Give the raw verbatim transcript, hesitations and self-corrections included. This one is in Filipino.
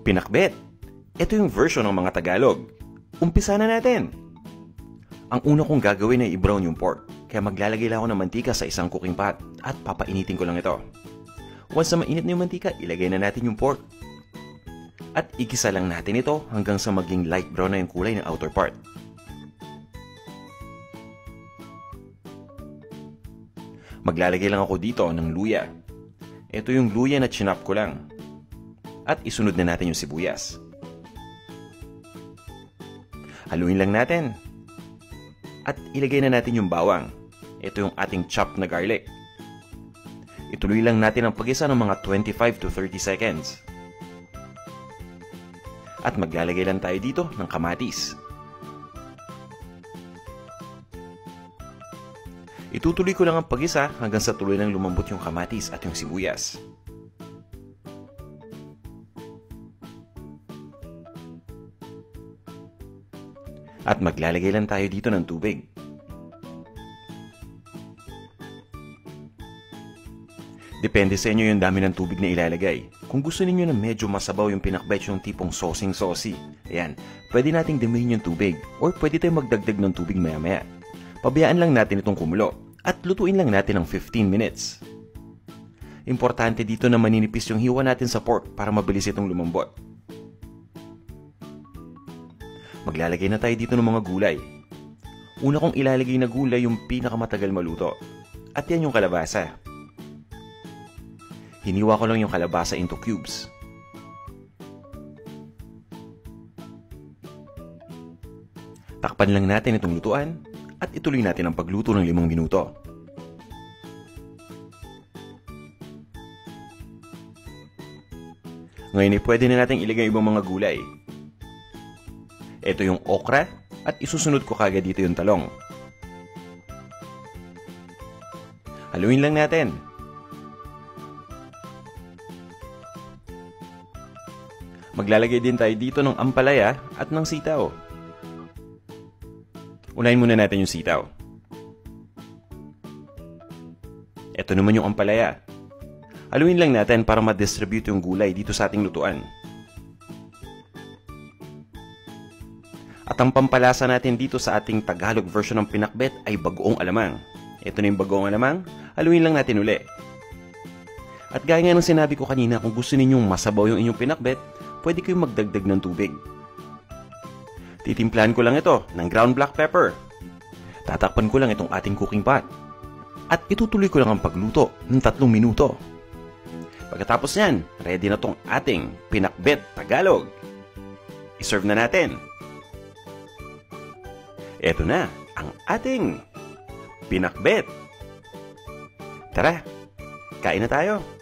Pinakbet. Ito yung version ng mga Tagalog. Umpisa na natin! Ang una kong gagawin ay i-brown yung pork, kaya maglalagay lang ako ng mantika sa isang cooking pot at papainitin ko lang ito. Once na mainit na yung mantika, ilagay na natin yung pork. At igisa lang natin ito hanggang sa maging light brown na yung kulay ng outer part. Maglalagay lang ako dito ng luya. Ito yung luya na chinop ko lang. At isunod na natin yung sibuyas. Haluin lang natin. At ilagay na natin yung bawang. Ito yung ating chopped na garlic. Ituloy lang natin ang pag-isa ng mga twenty-five to thirty seconds. At maglalagay lang tayo dito ng kamatis. Itutuloy ko lang ang pag-isa hanggang sa tuloy nang lumambot yung kamatis at yung sibuyas. At maglalagay lang tayo dito ng tubig. Depende sa inyo yung dami ng tubig na ilalagay. Kung gusto niyo na medyo masabaw yung pinakbet yung tipong sosing-saucy, ayan, pwede nating damihin yung tubig or pwede tayong magdagdag ng tubig maya-maya. Pabayaan lang natin itong kumulo at lutuin lang natin ng fifteen minutes. Importante dito na maninipis yung hiwa natin sa pork para mabilis itong lumambot. Maglalagay na tayo dito ng mga gulay. Una kong ilalagay na gulay yung pinakamatagal maluto. At yan yung kalabasa. Hiniwa ko lang yung kalabasa into cubes. Takpan lang natin itong lutuan at ituloy natin ang pagluto ng limang minuto. Ngayon ay pwede na natin ilagay ibang mga gulay. Ito yung okra at isusunod ko kagad dito yung talong. Haluin lang natin. Maglalagay din tayo dito ng ampalaya at ng sitaw. Unahin muna natin yung sitaw. Ito naman yung ampalaya. Haluin lang natin para ma-distribute yung gulay dito sa ating lutuan. At ang pampalasa natin dito sa ating Tagalog version ng pinakbet ay bagoong alamang. Ito na yung bagoong alamang, haluin lang natin uli. At gaya nga ng sinabi ko kanina, kung gusto ninyong masabaw yung inyong pinakbet, pwede kayong magdagdag ng tubig. Titimplahan ko lang ito ng ground black pepper. Tatakpan ko lang itong ating cooking pot. At itutuloy ko lang ang pagluto ng tatlong minuto. Pagkatapos yan, ready na tong ating pinakbet Tagalog. I-serve na natin. Ito na ang ating pinakbet. Tara, kain na tayo.